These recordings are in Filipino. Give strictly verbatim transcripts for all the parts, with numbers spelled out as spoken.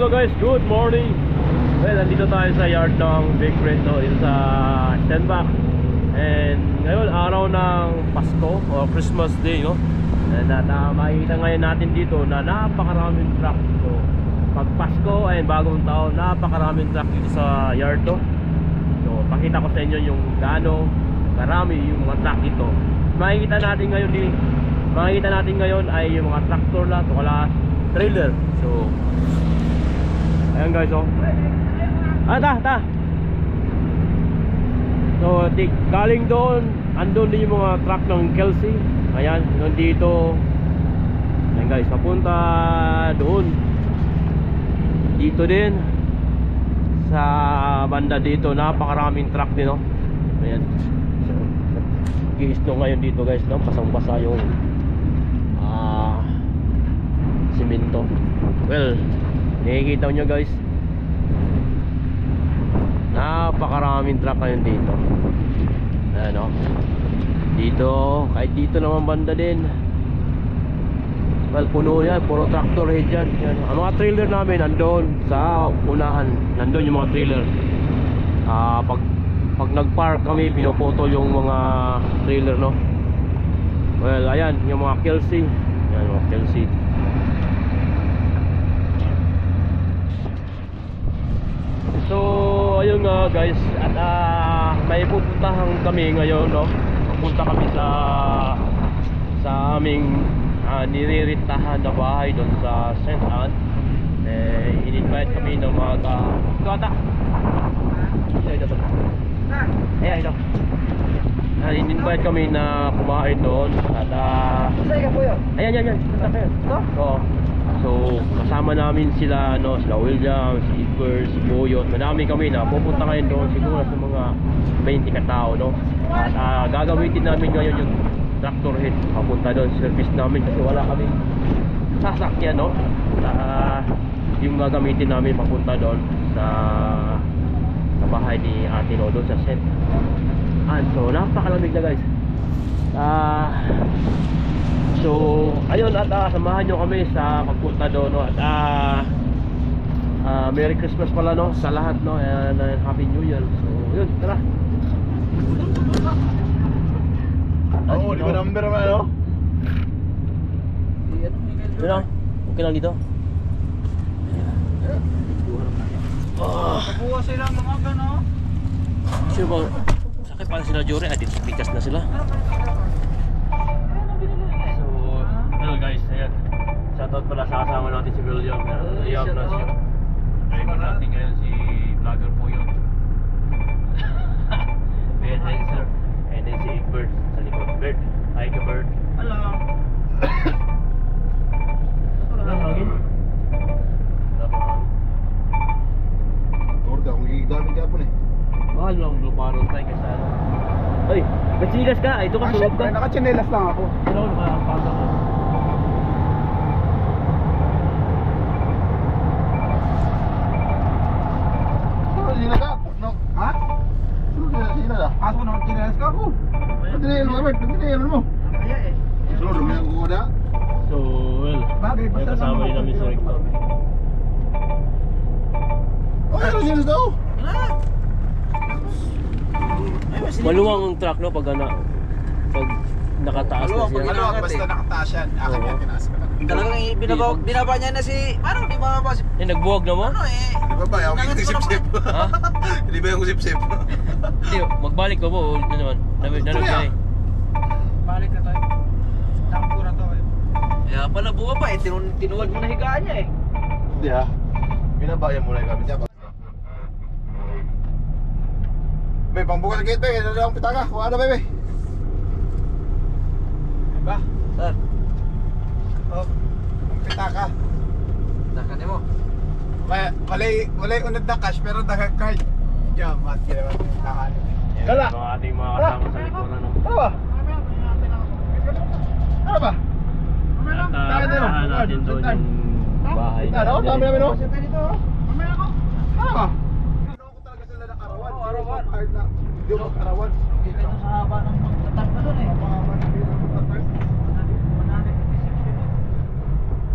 hello guys, good morning. Well, nandito tayo sa yard ng Big Red, no? Dito sa Stenbach. And ngayon, araw ng Pasko o Christmas Day, no? And at uh, makikita ngayon natin dito na napakaraming truck. So, pag Pasko ay bagong taon, napakaraming truck dito sa yard, no? So, pakita ko sa inyo yung gaano karami yung mga truck dito. Makikita natin ngayon di, makikita natin ngayon ay yung mga tractor lang, wala trailer. So, ayan guys, oh. Ah, ta, ta. So, di, galing doon, andun din yung mga truck ng Kelsey. Ayan, nandito. Ayan guys, papunta doon. Dito din sa banda dito, napakaraming truck din, oh. Ayan. So, nag-i-snow ngayon dito guys, no? Pasang-basa yung ah, simento. Well, nakikita nyo guys, napakaraming truck ngayon dito. Ayan, o. Dito, kahit dito naman banda din. Well, puno yan, puro tractor head yan. Yan. Ang mga trailer namin nandun sa unahan. Nandun yung mga trailer. Ah, pag pag nag-park kami, pinuputol yung mga trailer, no? Well, ayan, yung mga Kelsey. Ayan, mga Kelsey. So, ayun nga guys, at uh, may pupuntahan kami ngayon, no? Pupunta kami sa sa aming uh, niririntahan na bahay doon sa Saint Anne. Eh, in-invite kami ng mga ka... Ito ata! Ito, ito, ito. Ayan, ito. Uh, in-invite kami na kumain doon. At uh, ayan, ayan, ayan. Ito? Oo. So, kasama namin sila, no, sila William, si Iber, si Boyot. Madami kami na pupunta ngayon doon, siguro sa mga twenty katao, no. At uh, gagamitin namin ngayon yung tractor head papunta doon, service namin kasi wala kami sasakyan, no. Uh, yung gagamitin namin papunta doon sa sa bahay ni Ate No, doon sa Saint Anne. So, napakalamig na guys. Ah... Uh, So, ayun, at uh, samahan nyo kami sa pagpunta doon, no? At uh, uh, Merry Christmas pala, no? Sa lahat, no? And uh, Happy New Year. So, yun, tara. Oo, di ba number naman, no? Yun lang, okay lang dito. Oh. Kabuha sila mga gano'n. Sino ba? Sakit pala sila Jory, at bigkas na sila. Hello guys, ayan. Shoutout pala sa kasama natin si William. Ayam na siya. Driver natin ngayon si vlogger po yun. Ben Henser. And then si Egbert sa likod. Bert, hi ka Bert. Hello. Wala hangin? Wala pa hangin? Torda, kung gigamit ka po eh. Mahal lang blue parol tayo kasi ano. Ay, bachigas ka? Ito ka sulog ka? Naka-chinelas lang ako. Ano, nakapagod ka? Sino ka? No. Ha? Sino ka? Sino ka? Ako na chinelas ka ako. Pagdinayan mo, Albert. Pagdinayan mo. Kaya eh. Sino ka? May ako da? So, well, Bagay, may kasama rin namin sa Recto. Oh, ano chinelas daw? Maluwang ang truck, no? Pag ano, pag nakataas na siya. Ano, basta nakataas yan. Akin yan, tinaas ka na. Talagang binaba, binaba niya na si... Paano? Di ba ba si... Eh, nagbuwag na mo? Ano eh? Di ba ba? Ako yung sip-sip. Ha? Di ba yung sip-sip? Hindi, magbalik ka po. Ulit na naman. Nanog ka eh. Balik na tayo. Tangkura to eh. Kaya pala buwa pa eh. Tinu tinuwad mo na higaan niya eh. Hindi ha. Binabayan mo na yung gamit niya. Be, pangbukas ng gate, be. Ano na ang pitaka? Kuha na, bebe. Ba? Sir. Oh, ang pitaka. Nakanin mo. May, malay, malay unad na cash, pero dagang card. Jamat, kaya naman pintakan. Kala! Mga ating mga kasama sa likuran, no? Ano ba? Ano ba? At uh, samahan natin doon yung bahay na. Ano? Dami namin, no? Siyempre dito oh. Ano ba? Ano ko talaga sila ng arawan? Oo, arawan. Hard na. Hindi ko arawan. Ito sa haba ng magtatag na doon eh. Mapakaman, hindi ko magtatag.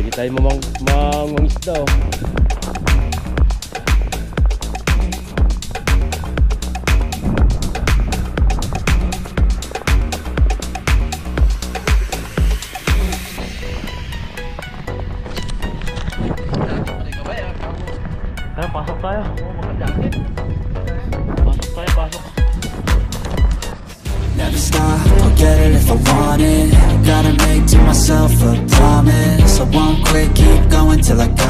pwede tayo mamang mangisda oh. Tara, pasok tayo. Pasok tayo, pasok. Never stop, I'll get it if I want it. Gotta make to myself a promise. I won't quit, keep going till I